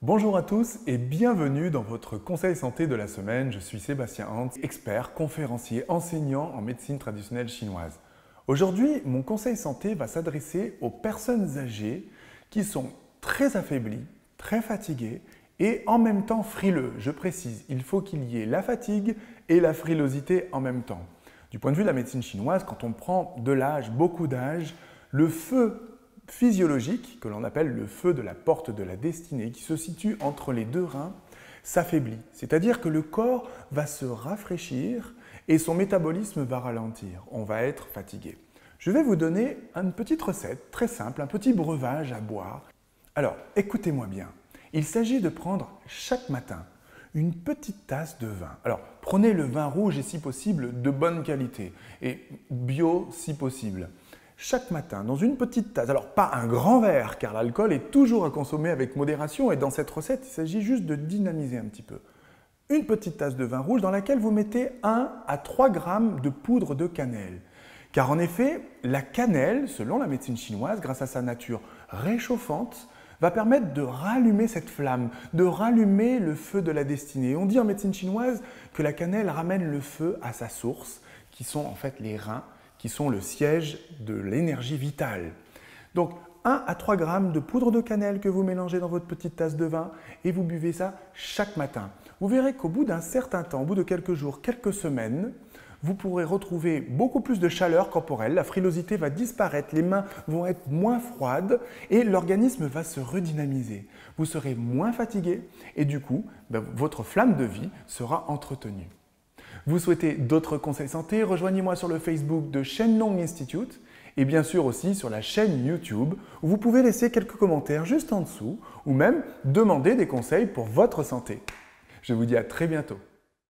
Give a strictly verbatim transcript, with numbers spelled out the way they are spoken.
Bonjour à tous et bienvenue dans votre conseil santé de la semaine. Je suis Sébastien Hans, expert, conférencier, enseignant en médecine traditionnelle chinoise. Aujourd'hui, mon conseil santé va s'adresser aux personnes âgées qui sont très affaiblies, très fatiguées et en même temps frileux. Je précise, il faut qu'il y ait la fatigue et la frilosité en même temps. Du point de vue de la médecine chinoise, quand on prend de l'âge, beaucoup d'âge, le feu physiologique, que l'on appelle le feu de la porte de la destinée, qui se situe entre les deux reins, s'affaiblit. C'est-à-dire que le corps va se rafraîchir et son métabolisme va ralentir. On va être fatigué. Je vais vous donner une petite recette très simple, un petit breuvage à boire. Alors, écoutez-moi bien. Il s'agit de prendre chaque matin une petite tasse de vin. Alors, prenez le vin rouge et si possible de bonne qualité et bio si possible. Chaque matin, dans une petite tasse, alors pas un grand verre, car l'alcool est toujours à consommer avec modération et dans cette recette, il s'agit juste de dynamiser un petit peu. Une petite tasse de vin rouge dans laquelle vous mettez un à trois grammes de poudre de cannelle. Car en effet, la cannelle, selon la médecine chinoise, grâce à sa nature réchauffante, va permettre de rallumer cette flamme, de rallumer le feu de la destinée. On dit en médecine chinoise que la cannelle ramène le feu à sa source, qui sont en fait les reins, qui sont le siège de l'énergie vitale. Donc, un à trois grammes de poudre de cannelle que vous mélangez dans votre petite tasse de vin et vous buvez ça chaque matin. Vous verrez qu'au bout d'un certain temps, au bout de quelques jours, quelques semaines, vous pourrez retrouver beaucoup plus de chaleur corporelle, la frilosité va disparaître, les mains vont être moins froides et l'organisme va se redynamiser. Vous serez moins fatigué et du coup, ben, votre flamme de vie sera entretenue. Vous souhaitez d'autres conseils santé? Rejoignez-moi sur le Facebook de Shenlong Institute et bien sûr aussi sur la chaîne YouTube où vous pouvez laisser quelques commentaires juste en dessous ou même demander des conseils pour votre santé. Je vous dis à très bientôt.